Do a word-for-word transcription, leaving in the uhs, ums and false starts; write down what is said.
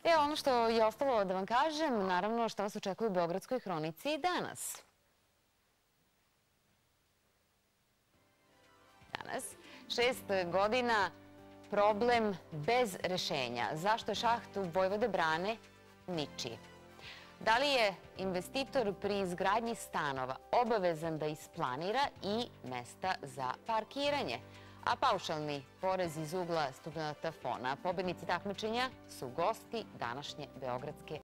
E, ono što je ostalo da vam kažem, naravno što vas očekuje u Beogradskoj hronici danas. Danas, šest godina, problem bez rešenja. Zašto je šaht u Vojvode brane ničiji? Da li je investitor pri izgradnji stanova obavezan da isplanira i mesta za parkiranje? A paušalni porez iz ugla studenta Fona. Pobednici takmičenja su gosti današnje Beogradske